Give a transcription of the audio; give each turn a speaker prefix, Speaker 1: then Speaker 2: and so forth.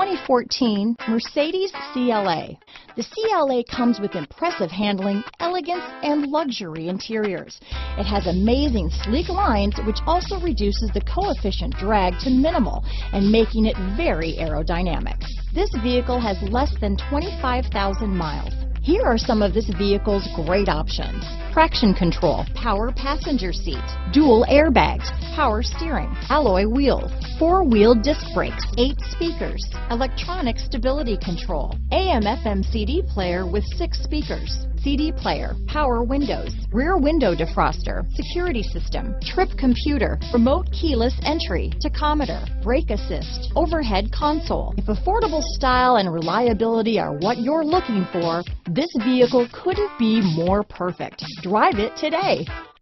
Speaker 1: 2014 Mercedes CLA. The CLA comes with impressive handling, elegance, and luxury interiors. It has amazing sleek lines, which also reduces the coefficient drag to minimal and making it very aerodynamic. This vehicle has less than 25,000 miles. Here are some of this vehicle's great options: traction control, power passenger seat, dual airbags, power steering, alloy wheels, four-wheel disc brakes, 8 speakers, electronic stability control, AM/FM CD player with 6 speakers, CD player, power windows, rear window defroster, security system, trip computer, remote keyless entry, tachometer, brake assist, overhead console. If affordable style and reliability are what you're looking for, this vehicle couldn't be more perfect. Drive it today.